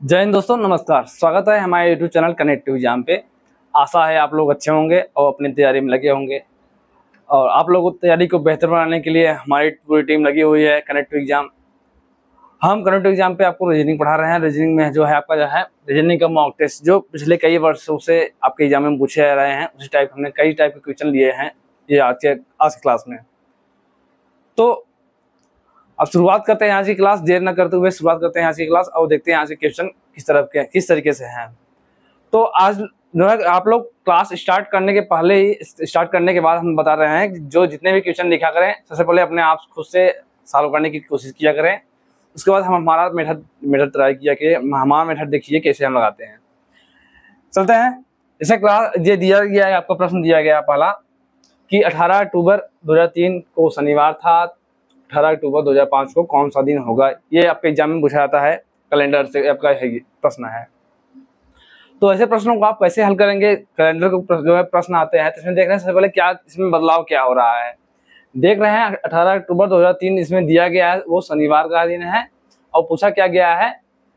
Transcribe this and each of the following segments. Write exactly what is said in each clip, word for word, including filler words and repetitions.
जय हिंद दोस्तों, नमस्कार। स्वागत है हमारे यूट्यूब चैनल कनेक्टिव एग्जाम पे। आशा है आप लोग अच्छे होंगे और अपनी तैयारी में लगे होंगे। और आप लोगों को तैयारी को बेहतर बनाने के लिए हमारी पूरी टीम लगी हुई है कनेक्टिव एग्जाम। हम कनेक्टिव एग्जाम पे आपको रीजनिंग पढ़ा रहे हैं। रीजनिंग में जो है आपका जो है रीजनिंग का मॉक टेस्ट जो पिछले कई वर्षों से आपके एग्जाम में पूछे जा रहे हैं, उसी टाइप हमने कई टाइप के क्वेश्चन लिए हैं ये आज के आज की क्लास में। तो अब शुरुआत करते हैं यहाँ की क्लास, देर न करते हुए शुरुआत करते हैं यहाँ की क्लास और देखते हैं यहाँ से क्वेश्चन किस तरफ के किस तरीके से हैं। तो आज जो है आप लोग क्लास स्टार्ट करने के पहले ही स्टार्ट करने के बाद हम बता रहे हैं कि जो जितने भी क्वेश्चन लिखा करें, सबसे पहले अपने आप खुद से सॉल्व करने की कोशिश किया करें। उसके बाद हम हमारा मेथड मेथड ट्राई किया कि हमारा मेथड देखिए कैसे हम लगाते हैं। चलते हैं। जैसे क्लास ये दिया गया है, आपका प्रश्न दिया गया पहला कि अठारह अक्टूबर दो हजार तीन को शनिवार था, अठारह अक्टूबर दो हजार पाँच को कौन सा दिन होगा। ये आपके एग्जाम में पूछा जाता है, कैलेंडर से आपका है प्रश्न है। तो ऐसे प्रश्नों को आप कैसे हल करेंगे, कैलेंडर को जो है प्रश्न आते हैं तो इसमें देख रहे हैं सबसे पहले क्या इसमें बदलाव क्या हो रहा है। देख रहे हैं अठारह अक्टूबर दो हजार तीन इसमें दिया गया है वो शनिवार का दिन है और पूछा क्या गया है,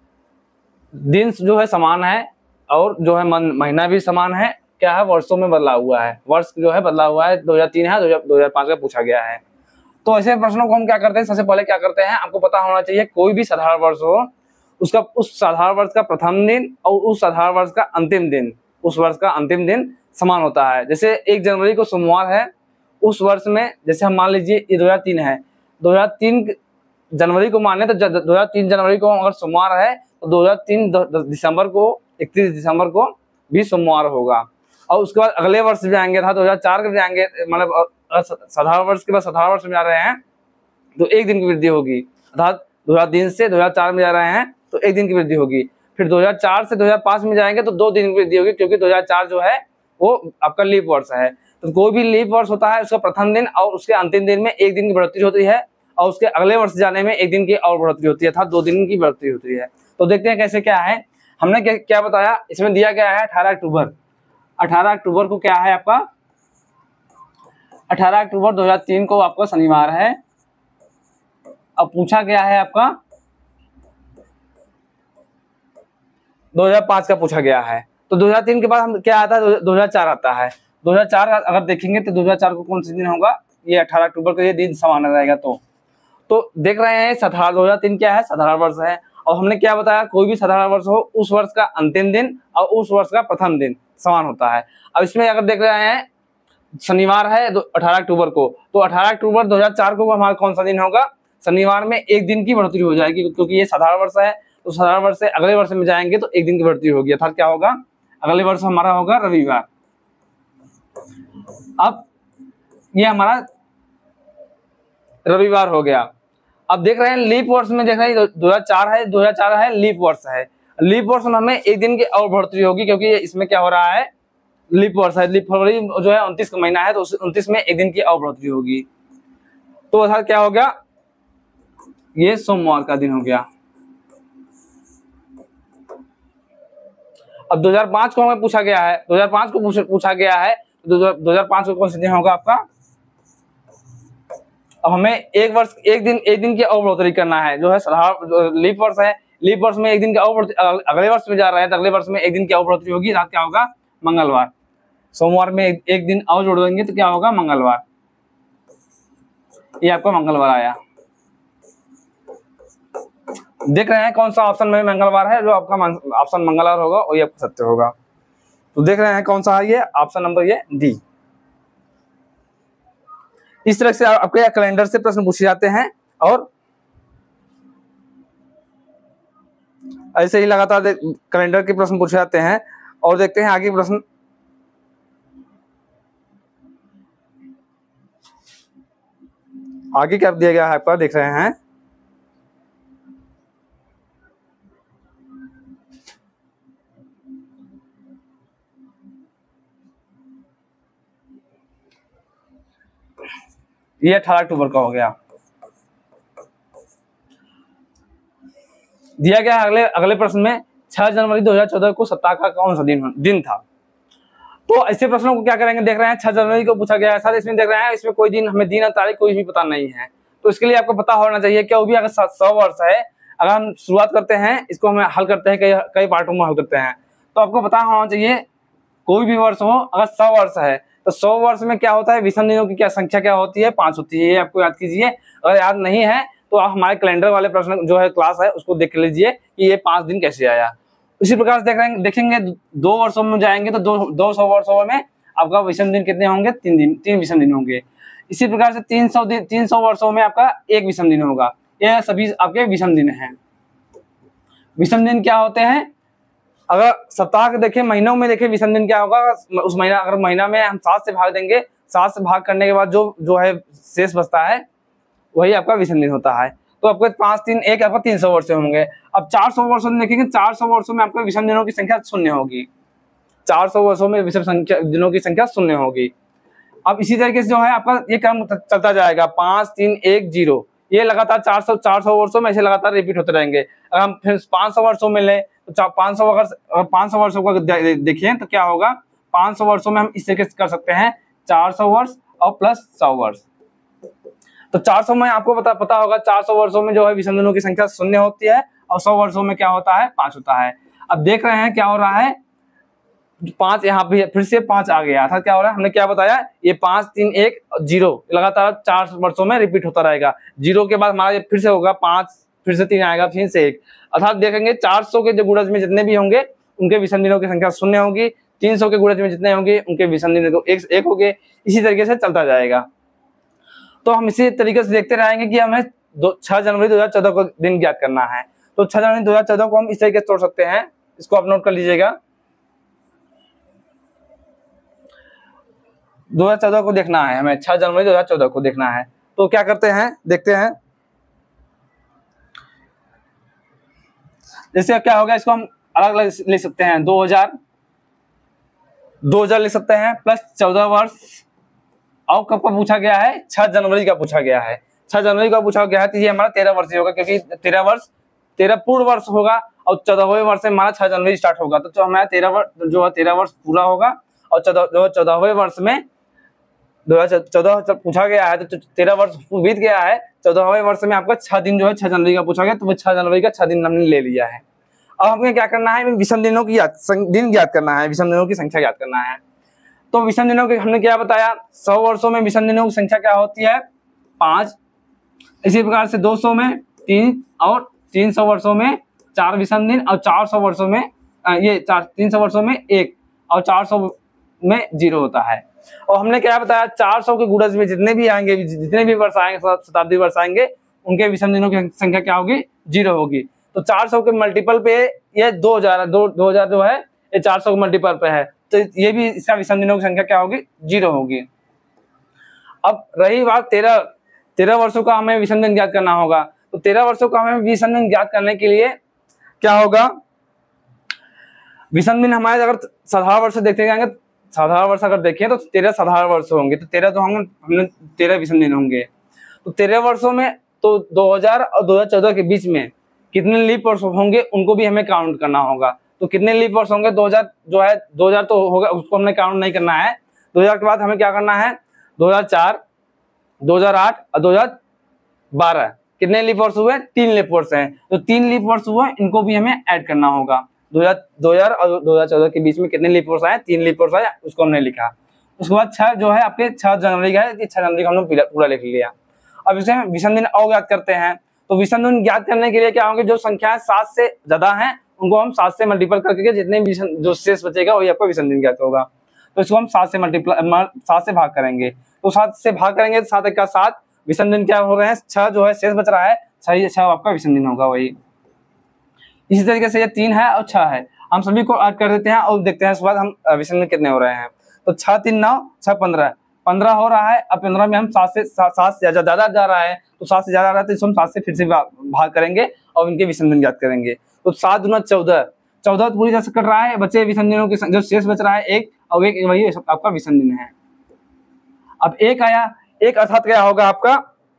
दिन जो है समान है और जो है महीना भी समान है। क्या है, वर्षों में बदला हुआ है, वर्ष जो है बदला हुआ है, दो हजार तीन है, दो हजार पाँच का पूछा गया है। तो ऐसे प्रश्नों को हम क्या करते हैं, सबसे पहले क्या करते हैं, आपको पता होना चाहिए कोई भी साधारण वर्ष हो उसका उस साधारण वर्ष का प्रथम दिन और उस साधारण वर्ष का अंतिम दिन उस वर्ष का अंतिम दिन समान होता है। जैसे एक जनवरी को सोमवार है, उस वर्ष में जैसे हम मान लीजिए ये दो हजार तीन है, दो हजार तीन जनवरी को माने तो दो हजार तीन जनवरी को अगर सोमवार है तो दो हजार तीन दिसंबर को इकतीस दिसंबर को भी सोमवार होगा। और उसके बाद अगले वर्ष भी आएंगे था दो हजार चार के भी आएंगे, मतलब साधारण वर्ष के बाद साधारण वर्ष में जा रहे हैं तो एक दिन की वृद्धि होगी, अर्थात दो हजार तीन से दो हजार चार में जा रहे हैं तो एक दिन की वृद्धि होगी। फिर दो हजार चार से दो हजार पाँच में जाएंगे तो दो दिन की वृद्धि होगी, क्योंकि दो हजार चार जो है वो आपका लीप वर्ष है। तो कोई भी लीप वर्ष होता है उसका प्रथम दिन और उसके अंतिम दिन में एक दिन की बढ़ोतरी होती है और उसके अगले वर्ष जाने में एक दिन की और बढ़ोतरी होती है, अर्थात दो दिन की बढ़ोतरी होती है। तो देखते हैं कैसे क्या है। हमने क्या, क्या बताया, इसमें दिया गया है अठारह अक्टूबर अठारह अक्टूबर को क्या है आपका, अठारह अक्टूबर दो हजार तीन को आपका शनिवार है। अब पूछा गया है आपका दो हजार पाँच का पूछा गया है। तो दो हजार तीन के बाद हम क्या आता है, दो हजार चार आता है। दो हजार चार अगर देखेंगे तो दो हजार चार को कौन सा दिन होगा, ये अठारह अक्टूबर को ये दिन समान रहेगा। तो तो देख रहे हैं साधारण दो हजार तीन क्या है, साधारण वर्ष है। और हमने क्या बताया, कोई भी साधारण वर्ष हो उस वर्ष का अंतिम दिन और उस वर्ष का प्रथम दिन समान होता है। अब इसमें अगर देख रहे हैं शनिवार है अठारह अक्टूबर को, तो अठारह अक्टूबर दो हजार चार को हमारा कौन सा दिन होगा, शनिवार में एक दिन की बढ़ोतरी हो जाएगी, क्योंकि ये साधारण वर्ष है। तो साधारण वर्ष से अगले वर्ष में जाएंगे तो एक दिन की बढ़ोतरी होगी, अर्थात क्या होगा, अगले वर्ष हमारा होगा रविवार। अब ये हमारा रविवार हो गया। अब देख रहे हैं लीप वर्ष में देख रहे हैं दो हजार चार है, दो हजार चार है लीप वर्ष है। लीप वर्ष में हमें एक दिन की और बढ़ोतरी होगी, क्योंकि इसमें क्या हो रहा है, लीप वर्ष है। लीप फरवरी जो है उनतीस का महीना है तो उनतीस में एक दिन की और बढ़ोतरी होगी। तो अर्थात क्या हो गया, ये सोमवार का दिन हो गया। अब दो हजार पाँच को हमें पूछा गया है, दो हजार पाँच को पूछा गया है तो दो हजार पाँच को कौन सा दिन होगा आपका। अब हमें एक वर्ष एक दिन एक दिन की और बढ़ोतरी करना है, जो है साधारण लीप वर्ष है। लीप वर्ष में एक दिन की और अगले वर्ष में जा रहे हैं तो अगले वर्ष में एक दिन की और बढ़ोतरी होगी, रात क्या होगा, मंगलवार। सोमवार में एक, एक दिन और जोड़ देंगे तो क्या होगा, मंगलवार। ये आपका मंगलवार आया। देख रहे हैं कौन सा ऑप्शन में मंगलवार है, जो आपका ऑप्शन मंगलवार होगा वही आपका सत्य होगा। तो देख रहे हैं कौन सा है, ये ऑप्शन नंबर ये डी। इस तरह से आपके कैलेंडर से प्रश्न पूछे जाते हैं और ऐसे ही लगातार कैलेंडर के प्रश्न पूछे जाते हैं। और देखते हैं आगे प्रश्न। आगे क्या दिया गया है आपका, देख रहे हैं ये अठारह अक्टूबर का हो गया। दिया गया अगले अगले प्रश्न में छह जनवरी दो हजार चौदह को सप्ताह का कौन सा दिन दिन था। तो ऐसे प्रश्नों को क्या करेंगे, देख रहे हैं छह जनवरी को पूछा गया है, साथ इसमें देख रहे हैं इसमें कोई दिन हमें दिन और तारीख कोई भी पता नहीं है। तो इसके लिए आपको पता होना चाहिए क्या भी अगर सौ वर्ष है अगर हम शुरुआत करते हैं, इसको हमें हल करते हैं, कई कई पार्टों में हल करते हैं, तो आपको पता होना चाहिए कोई भी वर्ष हो, अगर सौ वर्ष है तो सौ वर्ष में क्या होता है, विषम दिनों की क्या संख्या क्या होती है, पांच होती है। ये आपको याद कीजिए। अगर याद नहीं है तो आप हमारे कैलेंडर वाले प्रश्न जो है क्लास है उसको देख लीजिए कि ये पांच दिन कैसे आया। इसी प्रकार से देख रहे देखेंगे दो वर्षों में जाएंगे तो दो दो सौ वर्षों में आपका विषम दिन कितने होंगे, तीन दिन तीन विषम दिन होंगे। इसी प्रकार से तीन सौ दिन तीन सौ वर्षों में आपका एक विषम दिन होगा। ये सभी आपके विषम दिन हैं। विषम दिन क्या होते हैं, अगर सप्ताह के देखें, महीनों में देखें विषम दिन क्या होगा, उस महीना अगर महीना में हम सात से भाग देंगे, सात से भाग करने के बाद जो जो है शेष बचता है वही आपका विषम दिन होता है। तो आपको पांच तीन एक आपका तीन सौ वर्ष होंगे। अब चार सौ वर्षों में देखेंगे, चार सौ वर्षों में आपको विषम दिनों की संख्या शून्य होगी। चार सौ वर्षों में विषम संख्या दिनों की संख्या शून्य होगी। अब इसी तरीके से जो है आपका ये क्रम चलता जाएगा, पांच तीन एक जीरो, ये लगातार चार सौ चार सौ वर्षों में ऐसे लगातार रिपीट होते रहेंगे। अगर हम फिर पांच सौ वर्षों में लें तो पांच सौ अगर पांच सौ वर्षों को देखिए तो क्या होगा, पांच सौ वर्षों में हम इस तरीके से कर सकते हैं, चार सौ वर्ष और प्लस सौ वर्ष। तो चार सौ में आपको पता पता होगा, चार सौ वर्षों में जो है विषम दिनों की संख्या शून्य होती है और सौ वर्षों में क्या होता है, पांच होता है। अब देख रहे हैं क्या हो रहा है, पांच यहाँ पे फिर से पांच आ गया, अर्थात क्या हो रहा है, हमने क्या बताया, ये पांच तीन एक जीरो लगातार चार वर्षों में रिपीट होता रहेगा। जीरो के बाद हमारा ये फिर से होगा पांच, फिर से तीन आएगा, फिर से एक, अर्थात देखेंगे चार सौ के जो गुणज में जितने भी होंगे उनके विषम दिनों की संख्या शून्य होगी, तीन सौ के गुणज में जितने होंगे उनके विषम दिन एक एक होंगे। इसी तरीके से चलता जाएगा। तो हम इसी तरीके से देखते रहेंगे कि हमें दो छह जनवरी दो हजार चौदह को दिन ज्ञात करना है। तो छह जनवरी दो हजार चौदह को हम इस तरीके से तोड़ सकते हैं, इसको आप नोट कर लीजिएगा। दो हजार चौदह को देखना है हमें, छह जनवरी दो हजार चौदह को देखना है। तो क्या करते हैं, देखते हैं। जैसे क्या होगा, इसको हम अलग अलग लिख सकते हैं, दो हजार दो हजार लिख सकते हैं प्लस चौदह वर्ष। और कब का पूछा गया है, छह जनवरी का पूछा गया है। छह जनवरी का पूछा गया है तो ये हमारा तेरह वर्ष होगा, क्योंकि तेरह वर्ष तेरह पूर्ण वर्ष होगा और चौदहवें वर्ष से हमारा छह जनवरी स्टार्ट होगा। तो हमारा तेरह वर्ष जो है तेरह वर्ष पूरा होगा और चौदह चौदहवें वर्ष में दो हजार चौदह पूछा गया है तो तेरह वर्ष बीत गया है, चौदहवें वर्ष में आपका छह दिन जो है छह जनवरी का पूछा गया, तो वो छह जनवरी का छह दिन हमने ले लिया है। अब हमें क्या करना है, विषम दिनों की दिन ज्ञात करना है, विषम दिनों की संख्या ज्ञात करना है। तो विषम दिनों की हमने क्या बताया, सौ वर्षों में विषम दिनों की संख्या क्या होती है, पांच। इसी प्रकार से दो सौ में तीन और तीन सौ वर्षों में चार विषम दिन और चार सौ वर्षों में ये चार तीन सौ वर्षों में एक और चार सौ में जीरो होता है। और हमने क्या बताया, चार सौ के गुणज में जितने भी आएंगे, जितने भी वर्ष आएंगे, शताब्दी वर्ष आएंगे, उनके विषम दिनों की संख्या क्या होगी, जीरो होगी। तो चार सौ के मल्टीपल पे ये दो हजार दो दो हजार जो है ये चार सौ के मल्टीपल पे है, तो ये भी इसका विषम दिनों की संख्या क्या होगी, जीरो होगी। अब रही बात तेरह तेरह वर्षों का हमें विषम दिन ज्ञात करना होगा। तो तेरह वर्षों का हमें विषम दिन ज्ञात करने के लिए क्या होगा, विषम दिन हमारे अगर साधारण वर्ष देखते जाएंगे, साधारण वर्ष अगर देखें तो तेरह साधारण वर्ष होंगे, तो तेरह तो होंगे हमने तेरह विषम दिन होंगे। तो तेरह वर्षों में तो दो हजार और दो हजार चौदह के बीच में कितने लीप वर्ष होंगे उनको भी हमें काउंट करना होगा। तो कितने लीप वर्ष होंगे, दो हजार जो है दो हजार तो होगा, उसको हमने काउंट नहीं करना है। दो हजार के बाद हमें क्या करना है, दो हजार चार, दो हजार आठ और दो हजार बारह कितने लीप वर्ष हुए, तीन लीप वर्ष हैं। तो तीन लीप वर्ष हुए, इनको भी हमें ऐड करना होगा। दो हजार और दो हजार चौदह के बीच में कितने लीप वर्ष आए, तीन लीप वर्ष आए, उसको हमने लिखा। उसके बाद छह जो है आपके छह जनवरी का है, छह जनवरी का हम लोग पूरा लिख लिया। अब इसे विषम दिन और ज्ञात करते हैं। तो विषम दिन ज्ञात करने के लिए क्या होंगे, जो संख्याएं सात से ज्यादा हैं उनको हम सात से मल्टीपल करके जितने भी जो शेष बचेगा वही आपका विषम दिन ज्ञात होगा। तो इसको हम सात से मल्टीप्लाई सात से भाग करेंगे। तो सात से भाग करेंगे तो सात एक का सात, विषम दिन क्या हो रहे हैं, छह जो है शेष बच रहा है, छह छह आपका विषम दिन होगा वही। इसी तरीके से ये तीन है और छह है, हम सभी को ऐड कर देते हैं और देखते हैं उसके बाद हम विषम दिन कितने हो रहे हैं। तो छह तीन नौ, छह पंद्रह, पंद्रह हो रहा है। अब पंद्रह में हम सात से सात से ज्यादा जा रहा है, तो सात से ज्यादा आ रहा है तो इसको हम सात से फिर से भाग करेंगे और इनके विषम दिन ज्ञात करेंगे। तो सात दुना चौदह, चौदह पूरी तरह से कट रहा है, बचे विषम दिनों के जो शेष बच रहा है एक, और एक वही आपका विषम दिन है। अब एक आया, एक अर्थात क्या होगा आपका,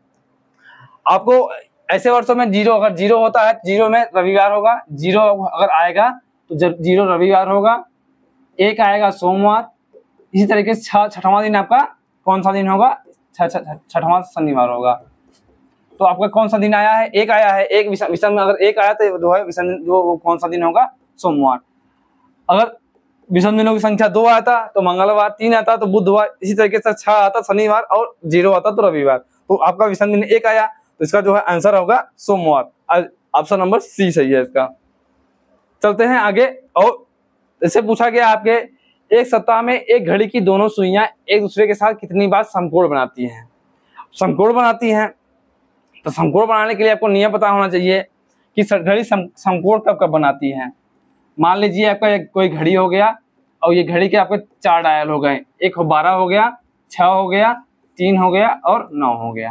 आपको ऐसे वर्षों में जीरो, अगर जीरो होता है जीरो में रविवार होगा, जीरो अगर आएगा तो जीरो रविवार होगा, एक आएगा सोमवार। इसी तरीके से छठवां दिन आपका कौन सा दिन होगा, छठवां शनिवार होगा। तो आपका कौन सा दिन आया है, एक आया है, एक विषम में अगर एक आया तो जो है विषम जो कौन सा दिन होगा, सोमवार। अगर विषम दिनों की संख्या दो आता तो मंगलवार, तीन आता तो बुधवार, इसी तरीके से छह आता शनिवार और जीरो आता तो रविवार। तो आपका विषम दिन एक आया तो इसका जो है आंसर होगा सोमवार। ऑप्शन नंबर सी सही है इसका। चलते हैं आगे। और इससे पूछा गया आपके एक सप्ताह में एक घड़ी की दोनों सुइयां एक दूसरे के साथ कितनी बार समकोण बनाती हैं। समकोण बनाती हैं तो समकोण बनाने के लिए आपको नियम पता होना चाहिए कि घड़ी समकोण कब कब बनाती है। मान लीजिए आपका एक कोई घड़ी हो गया और ये घड़ी के आपके चार डायल हो गए, एक बारह हो गया, छह हो गया, तीन हो गया और नौ हो गया।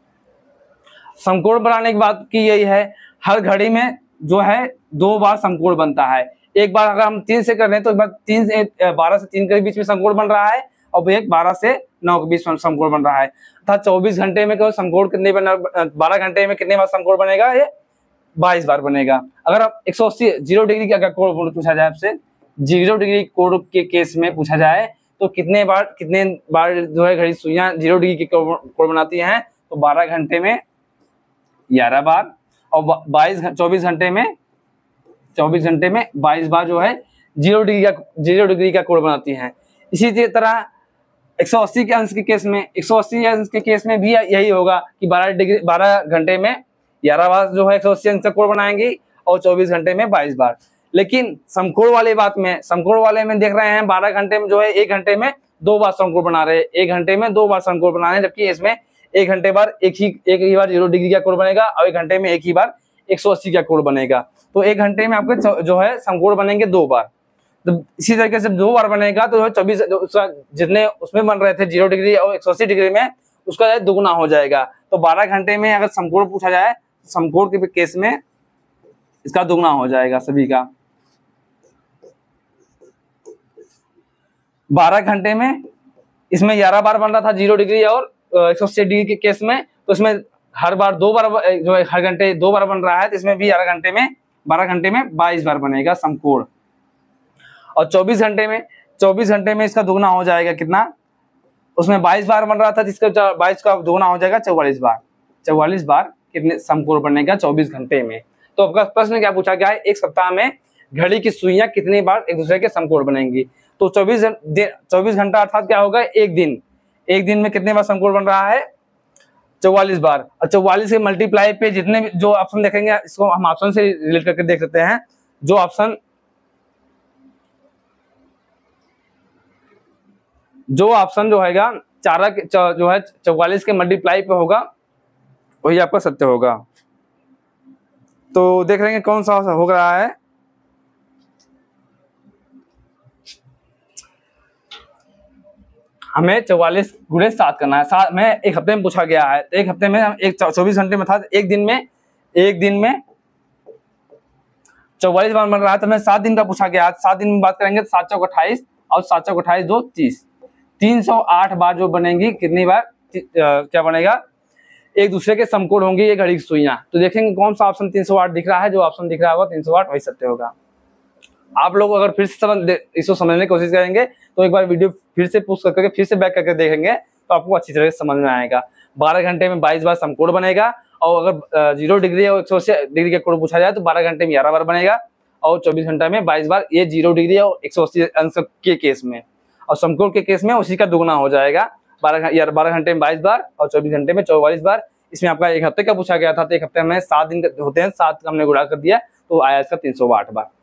समकोण बनाने की बात की यही है, हर घड़ी में जो है दो बार समकोण बनता है। एक बार अगर हम तीन से कर रहे हैं तो एक बार तीन से बारह से तीन के बीच में समकोण बन रहा है और एक बारह से नौ के बीच में समकोण बन रहा है। अर्थात चौबीस घंटे में केवल समकोण कितने बना, बारह घंटे में कितने बार समकोण बनेगा, ये बाईस बार बनेगा। अगर आप एक सौ अस्सी जीरो डिग्री का कोण पूछा जाए आपसे, जीरो डिग्री कोण के केस में पूछा जाए तो कितने बार कितने बार जो है घड़ी सुइयां जीरो डिग्री के कोण बनाती हैं, तो बारह घंटे में ग्यारह बार और बाईस चौबीस घंटे में चौबीस घंटे में बाईस बार जो है जीरो डिग्री का जीरो डिग्री का कोण बनाती हैं। इसी तरह एक सौ अस्सी के अंश के केस में एक सौ अस्सी अंश के केस में भी यही होगा कि बारह डिग्री बारह घंटे में ग्यारह बार जो है एक सौ अस्सी अंश का कोण बनाएंगी और चौबीस घंटे में बाईस बार। लेकिन समकोण वाले बात में समकोण वाले में देख रहे हैं बारह घंटे में जो है एक घंटे में दो बार समकोण बना रहे हैं, एक घंटे में दो बार समकोण बना रहे हैं, जबकि इसमें एक घंटे बार एक ही एक ही बार जीरो डिग्री का कोण बनेगा और एक घंटे में एक ही बार एक सौ अस्सी का कोण बनेगा। तो एक घंटे में आपके जो है समकोण बनेंगे दो बार। तो इसी तरीके से दो बार बनेगा तो चौबीस उसका जितने उसमें बन रहे थे जीरो डिग्री और एक सौ अस्सी डिग्री में उसका दुगुना हो जाएगा। तो बारह घंटे में अगर समकोण पूछा जाए समकोण के केस में इसका दुगुना हो जाएगा सभी का। बारह घंटे में इसमें ग्यारह बार बन रहा था जीरो डिग्री और एक सौ अस्सी डिग्री के केस में, तो इसमें हर बार दो बार जो है हर घंटे दो बार बन रहा है, तो इसमें भी ग्यारह घंटे में बारह घंटे में बाईस बार बनेगा समकोण। और चौबीस घंटे में चौबीस घंटे में इसका दुगुना हो जाएगा कितना, उसमें बाईस बार बन रहा था जिसका बाईस का दुगुना हो जाएगा चौवालीस बार। चौवालीस बार कितने समकोण बनेगा चौबीस घंटे में। तो आपका प्रश्न क्या पूछा गया है, एक सप्ताह में घड़ी की सुइयां कितनी बार एक दूसरे के समकोण बनेंगी। तो चौबीस चौबीस घंटा अर्थात क्या होगा, एक दिन एक दिन में कितने बार समकोण बन रहा है, चौवालीस बार। और चौवालीस के मल्टीप्लाई पे जितने भी जो ऑप्शन देखेंगे इसको हम ऑप्शन से रिलेट करके देख सकते हैं। जो ऑप्शन जो ऑप्शन जो हैगा चारा जो है चौवालीस के मल्टीप्लाई पे होगा वही आपका सत्य होगा। तो देख रहे हैं कौन सा हो रहा है। हमें चौवालीस गुणे सात करना है। सात में एक हफ्ते में पूछा गया है, तो एक हफ्ते में हम एक चौबीस घंटे में था, एक दिन में एक दिन में चौवालीस बार बन रहा है, तो हमें सात दिन का पूछा गया। सात दिन में बात करेंगे तो सात चौक अट्ठाईस और सात चौक अट्ठाईस दो तीस, तीन सौ आठ बार जो बनेंगी कितनी बार क्या बनेगा, एक दूसरे के समकोण होंगी ये घड़ी की सुइयां। तो देखेंगे कौन सा ऑप्शन तीन सौ आठ दिख रहा है, जो ऑप्शन दिख रहा होगा तीन सौ आठ वही सत्य होगा। आप लोग अगर फिर से समझ इसको समझने की कोशिश करेंगे तो एक बार वीडियो फिर से पुश करके फिर से बैक करके देखेंगे तो आपको अच्छी तरह से समझ में आएगा। बारह घंटे में बाईस बार समकोण बनेगा और अगर जीरो डिग्री और एक सौ अस्सी डिग्री का कोण पूछा जाए तो बारह घंटे में ग्यारह बार बनेगा और चौबीस घंटे में बाईस बार, ये जीरो डिग्री और एक सौ अस्सी अंश के केस में। और समकोण के केस में उसी का दुगुना हो जाएगा, बारह बारह घंटे में बाईस बार और चौबीस घंटे में चौवालीस बार। इसमें आपका एक हफ्ते का पूछा गया था, तो एक हफ्ते में सात दिन होते हैं, सात का हमने गुणा कर दिया तो आया इसका तीन सौ आठ बार।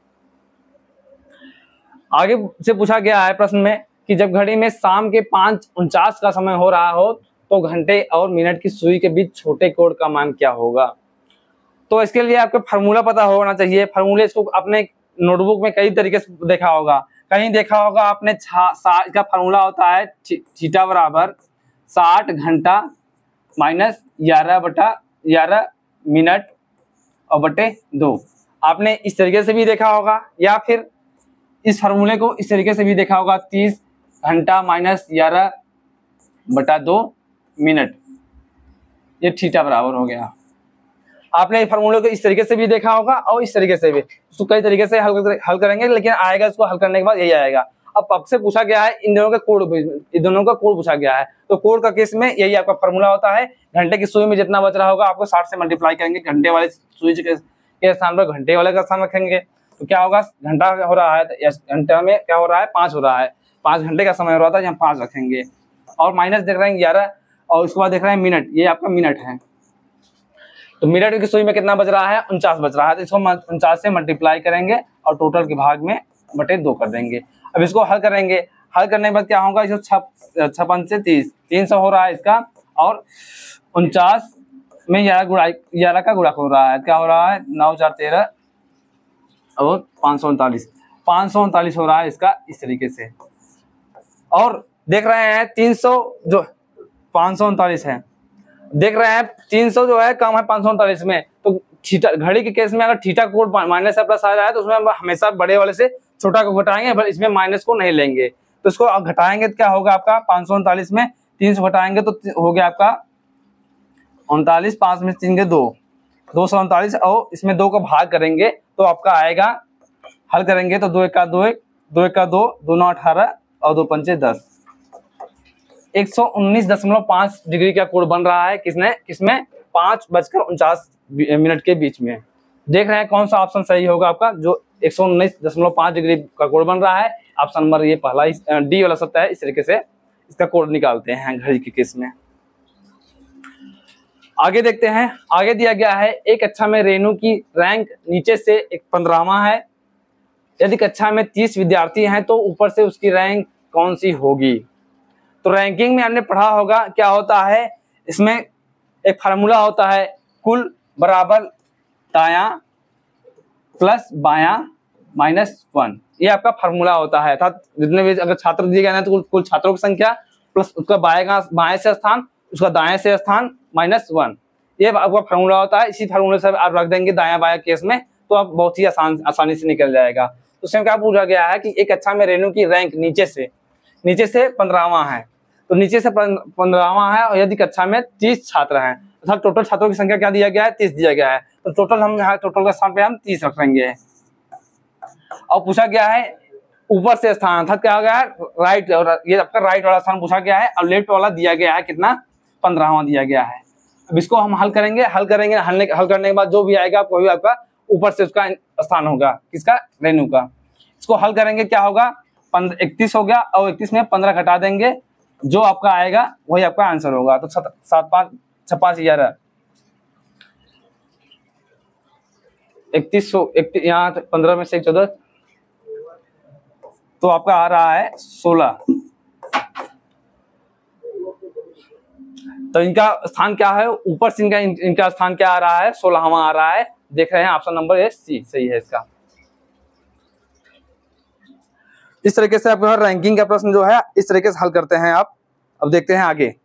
आगे से पूछा गया है प्रश्न में कि जब घड़ी में शाम के पांच उनचास का समय हो रहा हो तो घंटे और मिनट की सुई के बीच छोटे कोण का मान क्या होगा। तो इसके लिए आपको फार्मूला पता होना चाहिए। फार्मूले इसको अपने नोटबुक में कई तरीके से देखा होगा, कहीं देखा होगा आपने। इसका फार्मूला होता है थीटा बराबर साठ घंटा माइनस ग्यारह बटा ग्यारह मिनट और बटे दो। आपने इस तरीके से भी देखा होगा या फिर इस फार्मूले को इस तरीके से भी देखा होगा, तीस घंटा माइनस ग्यारह बटा दो मिनट, ये थीटा बराबर हो गया। आपने इस फार्मूले को इस तरीके से भी देखा होगा और इस तरीके से भी, उसको कई तरीके से हल हल करेंगे, लेकिन आएगा इसको हल करने के बाद यही आएगा। अब आपसे पूछा गया है इन दोनों का कोड, इन दोनों का कोड पूछा गया है। तो कोड का केस में यही आपका फॉर्मूला होता है, घंटे की सुई में जितना बच रहा होगा आपको साठ से मल्टीप्लाई करेंगे, घंटे वाले सुई के स्थान पर घंटे वाले का स्थान रखेंगे, तो क्या होगा, घंटा हो रहा है तो घंटा में क्या हो रहा है, पाँच हो रहा है, पाँच घंटे का समय हो रहा था, यहाँ पाँच रखेंगे, और माइनस देख रहे हैं ग्यारह, और उसके बाद देख रहे हैं मिनट, ये आपका मिनट है। तो मिनट की सुई में कितना बच रहा है, उनचास बच रहा है, तो इसको उनचास से मल्टीप्लाई करेंगे और टोटल के भाग में बटे दो कर देंगे। अब इसको हल करेंगे, हल करने के बाद क्या होगा, इसको छप छप्पन से तीस, तीन सौ हो रहा है इसका, और उनचास में ग्यारह गुणा ग्यारह का गुणा हो रहा है, क्या हो रहा है, नौ चार तेरह और पाँच सौ उनतालीस, पाँच सौ उनतालीस हो रहा है इसका इस तरीके से। और देख रहे हैं तीन सौ जो पाँच सौ उनतालीस है, देख रहे हैं तीन सौ जो है कम है पाँच सौ उनतालीस में, तो थीटा घड़ी के केस में अगर थीटा कोड माइनस या प्लस आ रहा है तो उसमें हम हमेशा बड़े वाले से छोटा को घटाएंगे, पर इसमें माइनस को नहीं लेंगे। तो इसको घटाएंगे तो क्या होगा आपका, पाँच सौ उनतालीस में तीन सौ घटाएंगे तो हो गया आपका उनतालीस, पाँच में तीन के दो, दो सौ उनतालीस, और इसमें दो को भाग करेंगे तो आपका आएगा, हल करेंगे तो दो एक का दो, एक दो एक का दो, दो नौ अठारह और दो पंचे दस, एक सौ उन्नीस दशमलव पाँच डिग्री का कोण बन रहा है, किसने किसमें, पाँच बजकर उनचास मिनट के बीच में। देख रहे हैं कौन सा ऑप्शन सही होगा आपका, जो एक सौ उन्नीस दशमलव पाँच डिग्री का कोण बन रहा है, ऑप्शन नंबर ये पहला डी वाला सत्य है। इस तरीके से इसका कोण निकालते हैं घड़ी के केस में। आगे देखते हैं, आगे दिया गया है एक कक्षा में रेणु की रैंक नीचे से एक पंद्रहवां है, यदि कक्षा में तीस विद्यार्थी हैं तो ऊपर से उसकी रैंक कौन सी होगी। तो रैंकिंग में हमने पढ़ा होगा क्या होता है, इसमें एक फार्मूला होता है, कुल बराबर दायां प्लस बायां माइनस वन, ये आपका फार्मूला होता है। अर्थात जितने भी अगर छात्र दिए गए हैं तो कुल छात्रों की संख्या प्लस उसका बाएं का बाएं से स्थान, उसका दाएं से स्थान माइनस वन, ये आपका फार्मूला होता है। इसी फार्मूले से आप रख देंगे दायां बायां केस में, तो आप बहुत ही आसान आसानी से निकल जाएगा। तो उसमें क्या पूछा गया है कि एक कक्षा में रेणु की रैंक नीचे से नीचे से पंद्रहवां है, तो नीचे से पंद्रहवां है, और यदि कक्षा में तीस छात्र हैं, अर्थात टोटल छात्रों की संख्या क्या दिया गया है, तीस दिया गया है, तो टोटल हम यहाँ टोटल का स्थान पे हम तीस रखेंगे। और पूछा गया है ऊपर से स्थान, अर्थात क्या हो गया है, राइट, और ये आपका राइट वाला स्थान पूछा गया है, और लेफ्ट वाला दिया गया है कितना, पंद्रहवां दिया गया है। अब इसको हम हल करेंगे, हल करेंगे हल, हल करने के बाद जो भी आएगा वही आपका ऊपर से उसका स्थान होगा, किसका, रेणु का। इसको हल करेंगे क्या होगा, इकतीस हो गया, और इकतीस में पंद्रह घटा देंगे, जो आपका आएगा वही आपका आंसर होगा। तो सात पाँच छपास ग्यारह इकतीस सौ यहाँ पंद्रह में से चौदह, तो आपका आ रहा है सोलह। तो इनका स्थान क्या है, ऊपर से इनका इनका स्थान क्या आ रहा है, सोलहवां आ रहा है। देख रहे हैं ऑप्शन नंबर ए सी सही है इसका। इस तरीके से आपका रैंकिंग का प्रश्न जो है इस तरीके से हल करते हैं आप। अब देखते हैं आगे,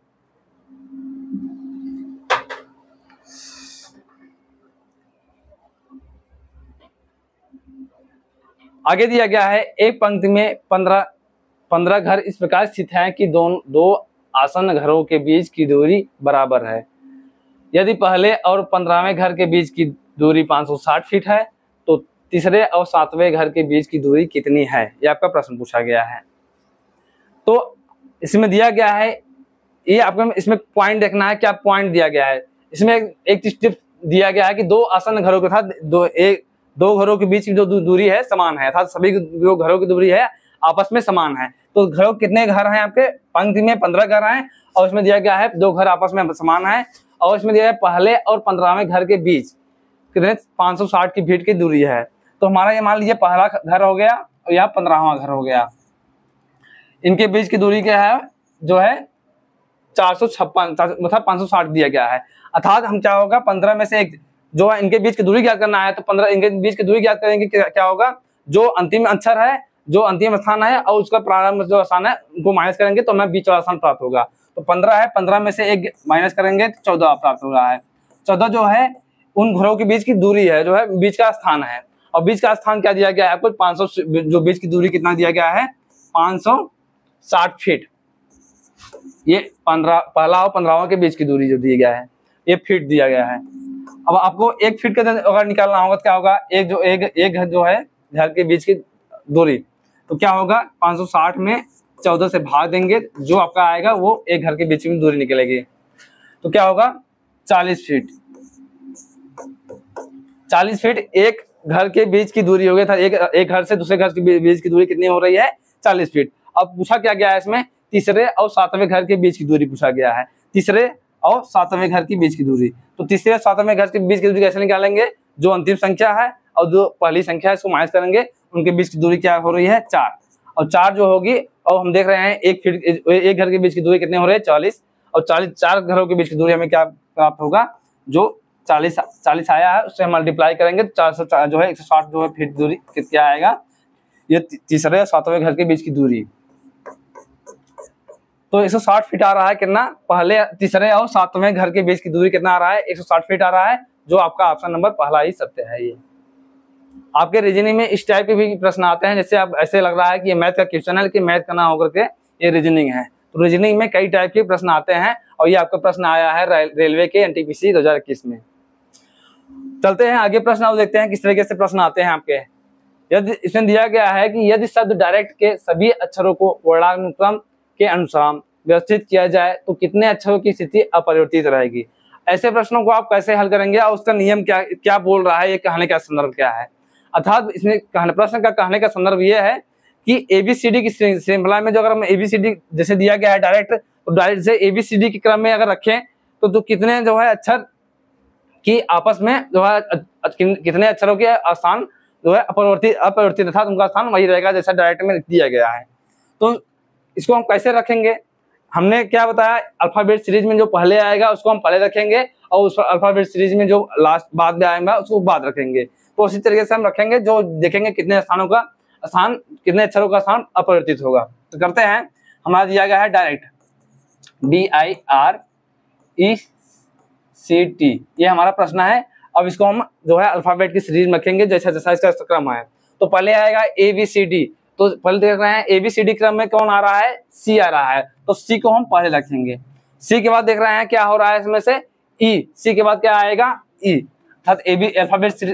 आगे दिया गया है एक पंक्ति में पंद्रह पंद्रह घर इस प्रकार स्थित हैं कि दो दो आसन्न घरों के बीच की दूरी बराबर है। यदि पहले और पंद्रहवें घर के बीच की दूरी पाँच सौ साठ फीट है तो तीसरे और सातवें घर के बीच की दूरी कितनी है, ये आपका प्रश्न पूछा गया है। तो इसमें दिया गया है, ये आपको इसमें पॉइंट देखना है, क्या पॉइंट दिया गया है। इसमें एक टिप दिया गया है कि दो आसन्न घरों के साथ दो एक दो घरों के बीच की जो दूरी है समान है, अर्थात सभी जो घरों की दूरी है आपस में समान है। तो घरों कितने घर हैं आपके, पंक्ति में पंद्रह घर हैं, और इसमें दिया गया है दो घर आपस में समान है, और इसमें दिया है पहले और पंद्रहवें घर के बीच कितने पाँच सौ साठ की फीट की दूरी है। तो हमारा ये मान लीजिए पहला घर हो गया और यहाँ पंद्रहवां घर हो गया, इनके बीच की दूरी क्या है, जो है चार सौ छप्पन मतलब पाँच सौ साठ दिया गया है। अर्थात हम क्या होगा, पंद्रह में से एक जो है इनके बीच की दूरी ज्ञात करना है, तो पंद्रह इनके बीच की दूरी ज्ञात करेंगे, क्या होगा, जो अंतिम अक्षर है, जो अंतिम स्थान है और उसका प्रारंभ जो स्थान है उनको माइनस करेंगे तो हमें बीच वाला स्थान प्राप्त होगा। तो पंद्रह है, पंद्रह में से एक माइनस करेंगे तो चौदह प्राप्त हो रहा है। चौदह जो है उन घरों के बीच की दूरी है, जो है बीच का स्थान है, और बीच का स्थान क्या दिया गया है आपको, पाँच सौ, जो बीच की दूरी कितना दिया गया है, पाँच सौ साठ फीट। ये पंद्रह पहला और पंद्रहवां के बीच की दूरी जो दी गया है ये फीट दिया गया है। अब आपको एक फीट का अगर निकालना होगा तो क्या होगा, एक जो एक एक घर जो है घर के बीच की दूरी, तो क्या होगा, पाँच सौ साठ में चौदह से भाग देंगे, जो आपका आएगा वो एक घर के बीच में दूरी निकलेगी। तो क्या होगा, चालीस फीट। चालीस फीट एक घर के बीच की दूरी हो गई था। एक एक घर से दूसरे घर के बीच की दूरी कितनी हो रही है, चालीस फीट। अब पूछा क्या गया है इसमें, तीसरे और सातवें घर के बीच की दूरी पूछा गया है। तीसरे और सातवें घर के बीच की दूरी, तो तीसरे और सातवें घर के बीच की दूरी कैसे निकालेंगे, जो अंतिम संख्या है और जो पहली संख्या है इसको माइनस करेंगे, उनके बीच की दूरी क्या हो रही है, चार। और चार जो होगी, और हम देख रहे हैं एक फीट एक घर के बीच की दूरी कितने हो रही है, चालीस। और चालीस चार घरों के बीच की दूरी हमें क्या प्राप्त होगा, जो चालीस चालीस आया है उससे हम मल्टीप्लाई करेंगे, चार सौ जो है एक सौ साठ जो है फीट दूरी क्या आएगा, ये तीसरे और सातवें घर के बीच की दूरी। तो एक सौ साठ फीट आ रहा है कितना, पहले तीसरे और सातवें घर के बीच की दूरी कितना आ रहा है, एक सौ साठ फीट आ रहा है, जो आपका ऑप्शन नंबर पहला ही सत्य है। ये आपके रीजनिंग में इस टाइप के भी प्रश्न आते हैं, जैसे आप ऐसे लग रहा है कि ये मैथ का क्वेश्चन है, कि मैथ करना होकर के ये रीजनिंग है। तो रीजनिंग में कई टाइप के प्रश्न आते हैं, और ये आपका प्रश्न आया है रेलवे के एनटीपीसी दो हजार इक्कीस में। चलते हैं आगे, प्रश्न आप देखते हैं किस तरीके से प्रश्न आते हैं आपके। यदि इसमें दिया गया है कि यदि शब्द डायरेक्ट के सभी अक्षरों को वर्णानुक्रम के अनुसार व्यवस्थित किया जाए तो कितने अक्षरों की स्थिति अपरिवर्तित रहेगी। ऐसे प्रश्नों को आप कैसे हल करेंगे और उसका नियम क्या क्या बोल रहा है, ये कहने का संदर्भ क्या है। अर्थात इसमें कहने प्रश्न का कहने का संदर्भ ये है कि एबीसीडी की श्रृंखला में जो अगर हम एबीसीडी जैसे दिया गया है डायरेक्ट, तो डायरेक्ट से एबीसीडी के क्रम में अगर रखें तो, तो कितने जो है अक्षर की आपस में जो है कितने अक्षरों के स्थान जो है अपरिवर्तित अपरिवर्तित अर्थात उनका स्थान वही रहेगा जैसा डायरेक्ट में दिया गया है। तो इसको हम कैसे रखेंगे, हमने क्या बताया, अल्फाबेट सीरीज में जो पहले आएगा उसको हम पहले रखेंगे, और उस अल्फाबेट सीरीज में जो लास्ट बाद में आएगा उसको बाद रखेंगे। तो उसी तरीके से हम रखेंगे, जो देखेंगे कितने स्थानों का स्थान कितने अक्षरों का स्थान अपरिवर्तित होगा। तो करते हैं, हमारा दिया गया है direct D I R E C T, ये हमारा प्रश्न है। अब इसको हम जो है अल्फाबेट की सीरीज में रखेंगे जैसा जैसा इसका क्रम है। तो पहले आएगा ए बी सी डी, तो पहले देख रहे हैं ए बी सी डी क्रम में कौन आ रहा है, सी आ रहा है, तो सी को हम पहले रखेंगे। सी के बाद देख रहे हैं क्या हो रहा है इसमें से ई, सी के बाद क्या आएगा ई, अर्थात A B alphabet series.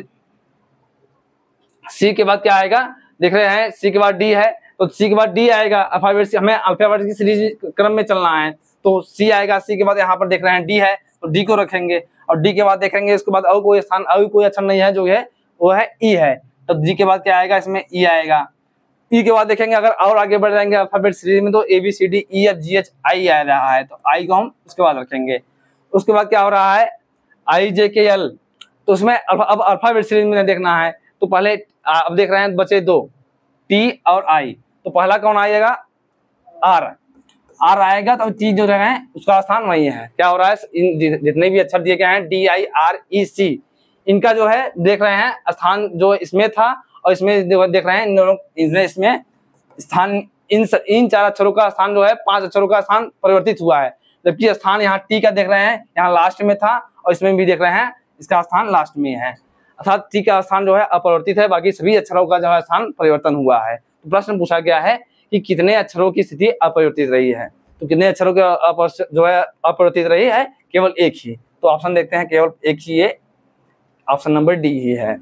C के बाद क्या आएगा, देख रहे हैं सी के बाद डी है, तो सी के बाद डी आएगा। अल्फाबेट हमें अल्फाबेट की सीरीज क्रम में चलना है, तो सी आएगा। सी के बाद यहाँ पर देख रहे हैं डी है, तो डी को रखेंगे, और डी के बाद देखेंगे इसके बाद और कोई स्थान और कोई अक्षर नहीं है जो है वो है ई है, तो डी के बाद क्या आएगा, इसमें ई आएगा। ई के बाद देखेंगे अगर और आगे बढ़ जाएंगे अल्फाबेट सीरीज में, तो A B C D E F G H I आ रहा है, तो आई को हम उसके बाद रखेंगे। उसके बाद क्या हो रहा है, आई जे के एल, तो उसमें अब अल्फाबेट सीरीज में देखना है, तो पहले अब देख रहे हैं बचे दो, टी और आई, तो पहला कौन आएगा, आर, आर आएगा, तो चीज जो है उसका स्थान वही है। क्या हो रहा है, इन जितने भी अक्षर दिए गए हैं डी आई आर ई सी, इनका जो है देख रहे हैं स्थान जो इसमें था और इसमें देख रहे हैं इसमें इसमें स्थान, इन इन चार अक्षरों का स्थान जो है पांच अक्षरों का स्थान परिवर्तित हुआ है, जबकि स्थान यहाँ टी का देख रहे हैं यहाँ लास्ट में था, और इसमें भी देख रहे हैं इसका स्थान लास्ट में है, अर्थात टी का स्थान जो है अपरिवर्तित है, बाकी सभी अक्षरों का जो है स्थान परिवर्तन हुआ है। तो प्रश्न पूछा गया है कि कितने अक्षरों की स्थिति अपरिवर्तित रही है, तो कितने अक्षरों के जो है अपरिवर्तित रही है, केवल एक ही। तो ऑप्शन देखते हैं, केवल एक ही, ये ऑप्शन नंबर डी ही है।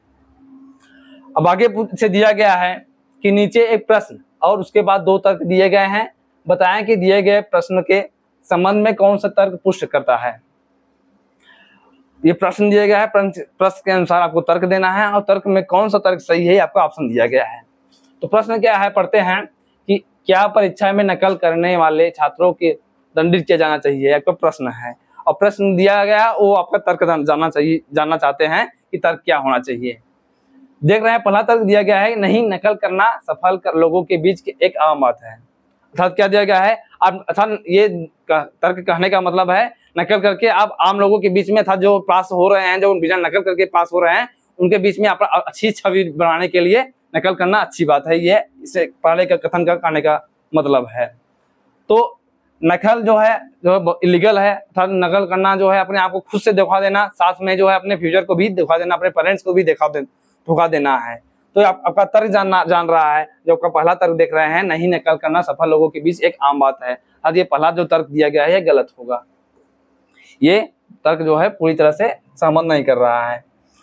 अब आगे से दिया गया है कि नीचे एक प्रश्न और उसके बाद दो तर्क दिए गए हैं, बताएं कि दिए गए प्रश्न के संबंध में कौन सा तर्क पुष्ट करता है। ये प्रश्न दिया गया है, प्रश्न के अनुसार आपको तर्क देना है, और तर्क में कौन सा तर्क सही है आपका ऑप्शन दिया गया है। तो प्रश्न क्या है, पढ़ते हैं कि क्या परीक्षा में नकल करने वाले छात्रों के दंडित किया जाना चाहिए, आपका प्रश्न है। और प्रश्न दिया गया वो आपका तर्क जानना चाहिए, जानना चाहते हैं कि तर्क क्या होना चाहिए। देख रहे हैं पहला तर्क दिया गया है, नहीं नकल करना सफल कर लोगों के बीच की एक आम बात है। अर्थात क्या दिया गया है, आप अर्थात ये तर्क कहने का मतलब है नकल करके आप आम लोगों के बीच में था जो पास हो रहे हैं, जो बिना नकल करके पास हो रहे हैं, उनके बीच में आप अच्छी छवि बनाने के लिए नकल करना अच्छी बात है, ये इसे पहले का कथन का कहने का मतलब है। तो नकल जो है जो इलीगल है, अर्थात नकल करना जो है अपने आप को खुद से दिखा देना, साथ में जो है अपने फ्यूचर को भी दिखा देना, अपने पेरेंट्स को भी दिखा दे धोखा देना है। तो आप, आपका तर्क जानना जान रहा है, जो आपका पहला तर्क देख रहे हैं, नहीं नकल करना सफल लोगों के बीच एक आम बात है, अब ये पहला जो तर्क दिया गया है ये गलत होगा, ये तर्क जो है पूरी तरह से सहमत नहीं कर रहा है।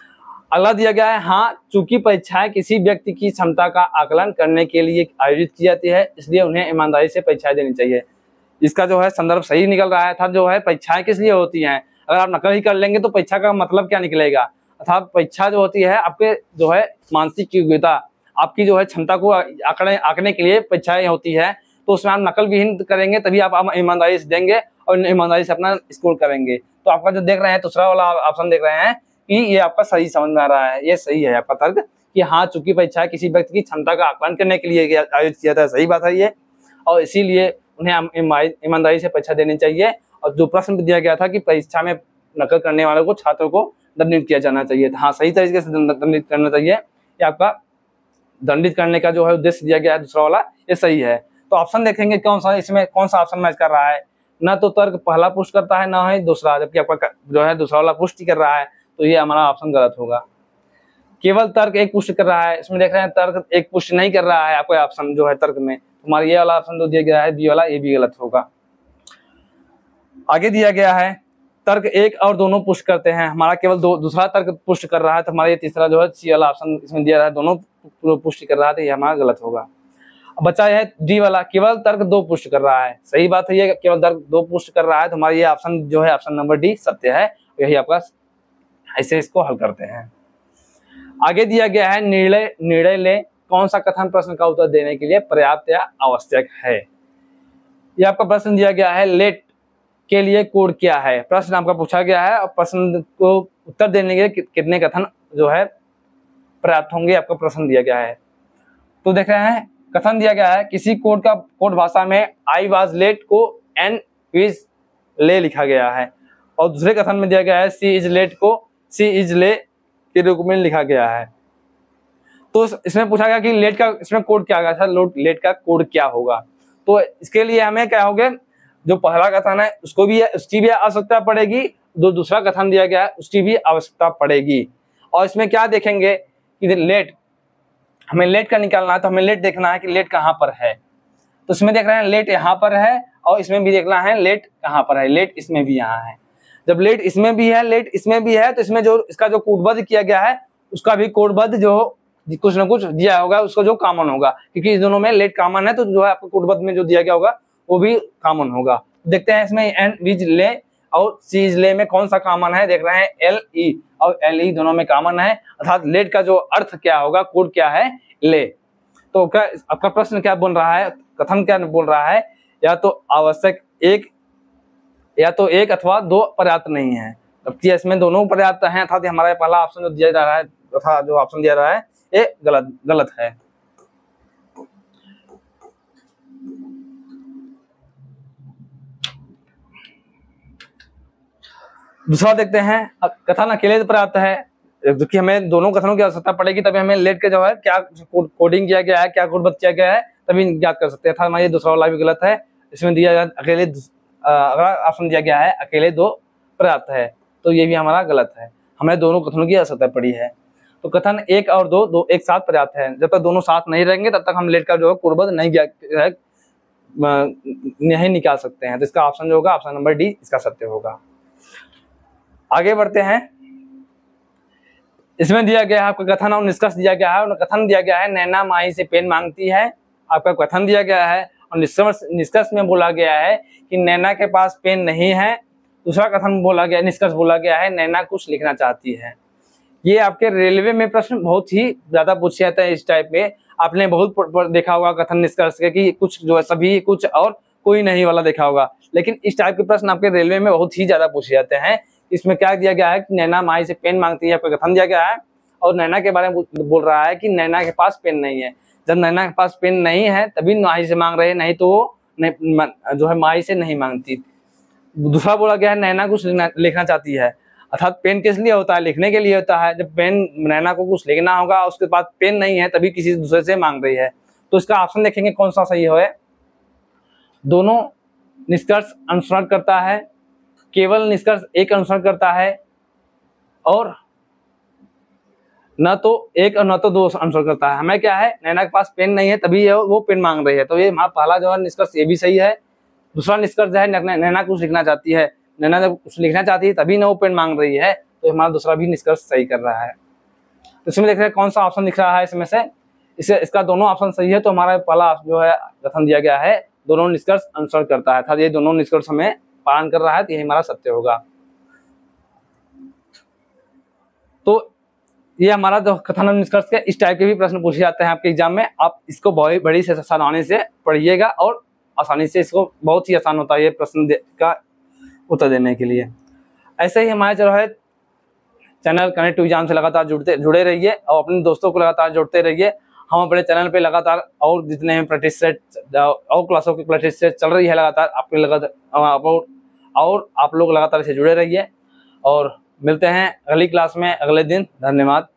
अगला दिया गया है, हाँ चूंकि परीक्षाएं किसी व्यक्ति की क्षमता का आकलन करने के लिए आयोजित की जाती है, इसलिए उन्हें ईमानदारी से परीक्षाएं देनी चाहिए। इसका जो है संदर्भ सही निकल रहा है, अर्थात जो है परीक्षाएं किस लिए होती हैं, अगर आप नकल ही कर लेंगे तो परीक्षा का मतलब क्या निकलेगा। अर्थात परीक्षा जो होती है आपके जो है मानसिक योग्यता, आपकी जो है क्षमता को आंकने आंकने के लिए परीक्षाएं होती है, तो उसमें आप नकल विहीन करेंगे तभी आप ईमानदारी से देंगे और ईमानदारी से अपना स्कोर करेंगे। तो आपका जो देख रहे हैं दूसरा वाला ऑप्शन देख रहे हैं कि ये आपका सही समझ में आ रहा है, ये सही है आपका तर्क कि हाँ चूंकि परीक्षा किसी व्यक्ति की क्षमता का आकलन करने के लिए आयोजित किया था, सही बात है ये, और इसीलिए उन्हें ईमानदारी से परीक्षा देनी चाहिए। और जो प्रश्न दिया गया था कि परीक्षा में नकल करने वालों को छात्रों को दंडित किया जाना चाहिए, हाँ सही तरीके से दंडित करना चाहिए, ये आपका दंडित करने का जो है उद्देश्य दिया गया है दूसरा वाला, ये सही है। तो ऑप्शन देखेंगे कौन सा इसमें कौन सा ऑप्शन मैच कर रहा है, ना तो तर्क पहला पुष्ट करता है ना ही दूसरा, जबकि आपका जो है दूसरा वाला पुष्टि कर रहा है, तो ये हमारा ऑप्शन गलत होगा। केवल तर्क एक पुष्ट कर रहा है, इसमें देख रहे हैं तर्क एक पुष्ट नहीं कर रहा है आपका ऑप्शन जो है तर्क में, हमारा ये वाला ऑप्शन जो दिया गया है बी वाला, ये भी गलत होगा। आगे दिया गया है तर्क एक और दोनों पुष्ट करते हैं, हमारा केवल दो दूसरा तर्क पुष्ट कर रहा है, तो हमारा ये तीसरा जो है सी वाला ऑप्शन इसमें दिया रहा है दोनों पुष्टि कर रहा है, तो ये हमारा गलत होगा। बचा है डी वाला, केवल तर्क दो पुष्ट कर रहा है, सही बात है, ये केवल तर्क दो पुष्ट कर रहा है, तो हमारा ये ऑप्शन जो है ऑप्शन नंबर डी सत्य है, यही आपका ऐसे इसको हल करते हैं। आगे दिया गया है निर्णय निर्णय ले कौन सा कथन प्रश्न का उत्तर देने के लिए पर्याप्त या आवश्यक है। ये आपका प्रश्न दिया गया है लेट के लिए कोड क्या है, प्रश्न आपका पूछा गया है और प्रश्न को उत्तर देने के लिए कितने कथन जो है पर्याप्त होंगे, आपका प्रश्न दिया गया है। तो देख रहे हैं कथन दिया गया है किसी कोड का कोड भाषा में आई वाज लेट को एन इज ले लिखा गया है, और दूसरे कथन में दिया गया है सी इज लेट को सी इज ले के रूप में लिखा गया है। तो इसमें पूछा गया कि लेट का इसमें कोड क्या होगा, लेट का कोड क्या होगा। तो इसके लिए हमें क्या होगा, जो पहला कथन है उसको भी उसकी भी आवश्यकता पड़ेगी, जो दूसरा कथन दिया गया है उसकी भी आवश्यकता पड़ेगी। और इसमें क्या देखेंगे कि लेट हमें लेट का निकालना है, तो हमें लेट देखना है कि लेट कहाँ पर है। तो इसमें देख रहे हैं लेट यहाँ पर है, और इसमें भी देखना है लेट कहाँ पर है, लेट इसमें भी यहाँ है। जब लेट इसमें भी है लेट इसमें भी है, तो इसमें जो इसका जो कोडबद्ध किया गया है उसका भी कोडबद्ध जो कुछ ना कुछ दिया होगा उसको जो कॉमन होगा, क्योंकि इस दोनों में लेट कॉमन है, तो जो है आपको कोडबद्ध में जो दिया गया होगा वो भी कॉमन होगा। देखते हैं इसमें एन विज ले और सी इज ले में कौन सा कॉमन है, देख रहे हैं एल ई और एल ई दोनों में कॉमन है, अर्थात लेट का जो अर्थ क्या होगा, कोड क्या है, ले। तो क्या आपका प्रश्न क्या बोल रहा है, कथन क्या बोल रहा है, या तो आवश्यक एक या तो एक अथवा दो पर्याप्त नहीं है, जबकि इसमें दोनों पर्याप्त हैं, अर्थात हमारा पहला ऑप्शन जो दिया जा रहा है तथा जो ऑप्शन दिया रहा है ये गलत गलत है। दूसरा देखते हैं कथन अकेले पर्याप्त है, क्योंकि हमें दोनों कथनों की आवश्यकता पड़ेगी तभी हमें लेट के जो है क्या कोडिंग किया गया है, क्या कोडबद्ध किया गया है, तभी ज्ञात कर सकते हैं। था हमारा दूसरा वाला भी गलत है, इसमें दिया जाए अकेले अगला ऑप्शन दिया गया है अकेले दो पर्याप्त है, तो ये भी हमारा गलत है, हमें दोनों कथनों की आवश्यकता पड़ी है। तो कथन एक और दो दो एक साथ पर्याप्त है, जब तक दोनों साथ नहीं रहेंगे तब तक हम लेट का जो है कोडबद्ध नहीं नहीं निकाल सकते हैं। तो इसका ऑप्शन जो होगा ऑप्शन नंबर डी इसका सत्य होगा। आगे बढ़ते हैं, इसमें दिया गया है आपका कथन और निष्कर्ष दिया गया है, और कथन दिया गया है नैना माही से पेन मांगती है, आपका कथन दिया गया है, और निष्कर्ष निष्कर्ष में बोला गया है कि नैना के पास पेन नहीं है। दूसरा कथन बोला गया निष्कर्ष बोला गया है नैना कुछ लिखना चाहती है। ये आपके रेलवे में प्रश्न बहुत ही ज्यादा पूछे जाते हैं इस टाइप में, आपने बहुत देखा होगा कथन निष्कर्ष के कि कुछ जो है सभी कुछ और कोई नहीं वाला देखा होगा, लेकिन इस टाइप के प्रश्न आपके रेलवे में बहुत ही ज्यादा पूछे जाते हैं। इसमें क्या दिया गया है कि नैना माही से पेन मांगती है, आपका कथन दिया गया है, और नैना के बारे में बोल रहा है कि नैना के पास पेन नहीं है। जब नैना के पास पेन नहीं है तभी माही से मांग रहे हैं, नहीं तो वो जो है माही से नहीं मांगती। दूसरा बोला गया है नैना कुछ लिखना चाहती है, अर्थात पेन किस लिए होता है, लिखने के लिए होता है। जब पेन नैना को कुछ लिखना होगा उसके पास पेन नहीं है तभी किसी दूसरे से मांग रही है। तो इसका ऑप्शन देखेंगे कौन सा सही है, दोनों निष्कर्ष अनुसरण करता है, केवल निष्कर्ष एक अनुसरण करता है, और न तो एक और न तो दो अनुसरण करता है। हमें क्या है, नैना के पास पेन नहीं है तभी वो पेन मांग रही है, तो ये हमारा पहला जो है निष्कर्ष ये भी सही है। दूसरा निष्कर्ष है नैना कुछ लिखना चाहती है, नैना जब कुछ लिखना चाहती है तभी ना वो पेन मांग रही है, तो हमारा दूसरा भी निष्कर्ष सही कर रहा है। तो इसमें देख रहे हैं कौन सा ऑप्शन दिख रहा है इसमें से, इसे इसका दोनों ऑप्शन सही है, तो हमारा पहला जो है कथन दिया गया है दोनों निष्कर्ष अनुसरण करता है, अर्थात ये दोनों निष्कर्ष हमें पालन कर रहा है, तो यही हमारा सत्य होगा। तो ये हमारा जो कथन और निष्कर्ष के इस टाइप के भी प्रश्न पूछे जाते हैं आपके एग्जाम में। आप इसको बहुत बड़ी से सावधानी से पढ़िएगा और आसानी से इसको, बहुत ही आसान होता है ये प्रश्न का उत्तर देने के लिए। ऐसे ही हमारे जो है चैनल कनेक्ट टू एग्जाम से लगातार जुड़ते जुड़े रहिए और अपने दोस्तों को लगातार जोड़ते रहिए। हम अपने चैनल पे लगातार और जितने प्रैक्टिस सेट और क्लासों की प्रैक्टिस सेट चल रही है लगातार आपके लगातार, और आप लोग लगातार इसे जुड़े रहिए और मिलते हैं अगली क्लास में अगले दिन। धन्यवाद।